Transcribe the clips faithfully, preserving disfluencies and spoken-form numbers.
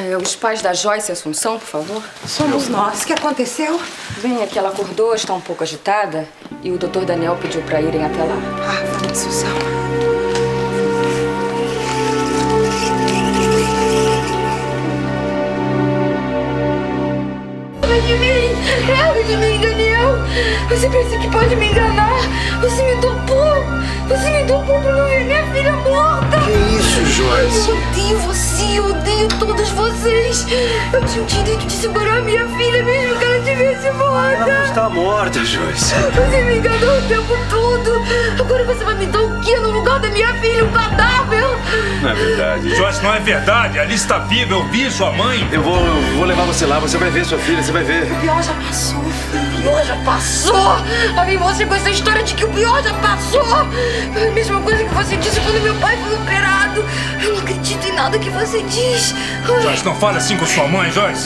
É, os pais da Joyce Assunção, por favor. Somos nós. O que aconteceu? Bem, é que ela acordou, está um pouco agitada e o doutor Daniel pediu para irem até lá. Ah, vamos, Assunção. Leve de mim! Leve de mim, Daniel! Você pensa que pode me enganar? Você me dopou! Você me dopou pra não ver minha filha morta! Que isso, Joyce? Eu odeio você, eu odeio todos vocês! Eu tinha o direito de segurar minha filha mesmo que ela estivesse morta! Ela não está morta, Joyce. Você me enganou o tempo todo! Agora você vai me dar o quê no lugar da minha filha? Um cadáver? Não é verdade. Joyce, não é verdade. A Alice está viva, eu vi sua mãe. Eu vou, eu vou levar você lá, você vai ver sua filha, você vai ver. O pior já passou, filho. O pior já passou! A mim você com essa história de que o pior já passou! É a mesma coisa que você disse quando meu pai foi operado. Eu não acredito em nada que você diz. Joyce, não fale assim com sua mãe, Joyce.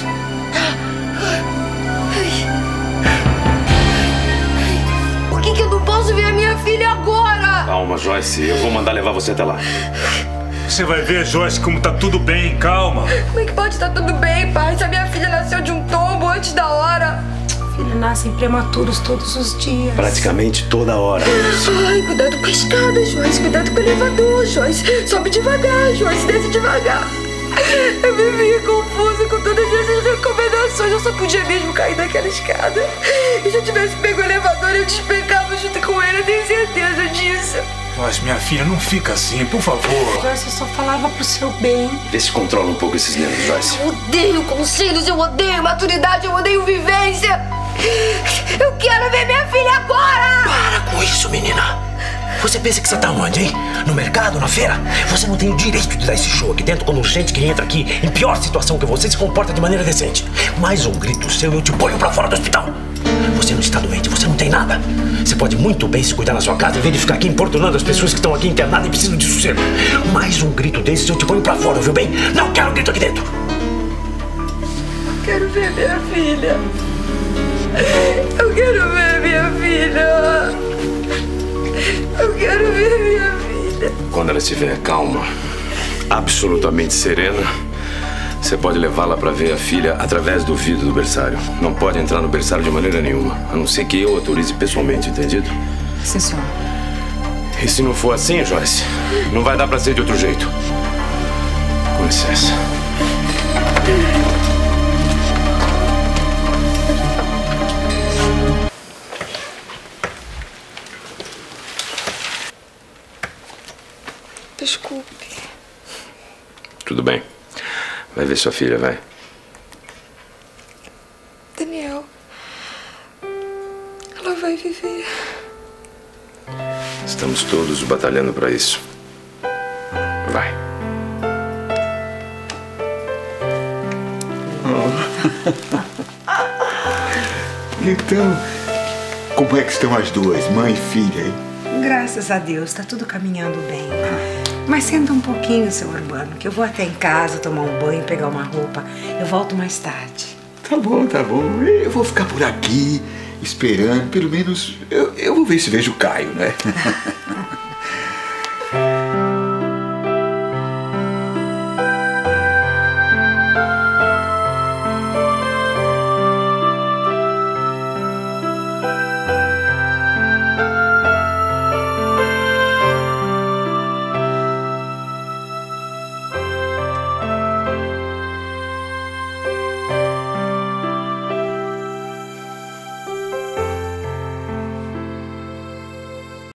Por que que eu não posso ver a minha filha agora? Calma, Joyce, eu vou mandar levar você até lá. Você vai ver, Joyce, como tá tudo bem. Calma. Como é que pode estar tudo bem, pai? Se a minha filha nasceu de um tombo antes da hora. Filhos nascem prematuros todos os dias. Praticamente toda hora. Ai, cuidado com a escada, Joyce. Cuidado com o elevador, Joyce. Sobe devagar, Joyce. Desce devagar. Eu me vi confusa com todas essas recomendações. Eu só podia mesmo cair daquela escada. E se eu tivesse pego o elevador, eu despencava junto com ele. Eu tenho certeza disso. Joyce, minha filha, não fica assim, por favor. Joyce, eu só falava pro seu bem. Vê se controla um pouco esses nervos, Joyce. Eu odeio conselhos, eu odeio maturidade, eu odeio vivência. Eu quero ver minha filha agora! Para com isso, menina. Você pensa que você tá onde, hein? No mercado, na feira? Você não tem o direito de dar esse show aqui dentro quando gente que entra aqui em pior situação que você se comporta de maneira decente. Mais um grito seu e eu te ponho pra fora do hospital. Você não está doente, você não tem nada. Você pode muito bem se cuidar na sua casa em vez de ficar aqui importunando as pessoas que estão aqui internadas e precisam de sossego. Mais um grito desses eu te ponho pra fora, viu bem? Não quero grito aqui dentro. Eu quero ver minha filha. Eu quero ver minha filha. Eu quero ver minha filha. Quando ela estiver calma, absolutamente serena, você pode levá-la para ver a filha através do vidro do berçário. Não pode entrar no berçário de maneira nenhuma, a não ser que eu autorize pessoalmente, entendido? Sim, senhor. E se não for assim, Joyce, não vai dar para ser de outro jeito. Com licença. Desculpe. Tudo bem. Vai ver sua filha, vai. Daniel. Ela vai viver. Estamos todos batalhando para isso. Vai. Então, como é que estão as duas, mãe e filha, hein? Graças a Deus, tá tudo caminhando bem. Mas senta um pouquinho, seu Urbano, que eu vou até em casa tomar um banho, pegar uma roupa. Eu volto mais tarde. Tá bom, tá bom. Eu vou ficar por aqui, esperando. Pelo menos, eu, eu vou ver se vejo o Caio, né?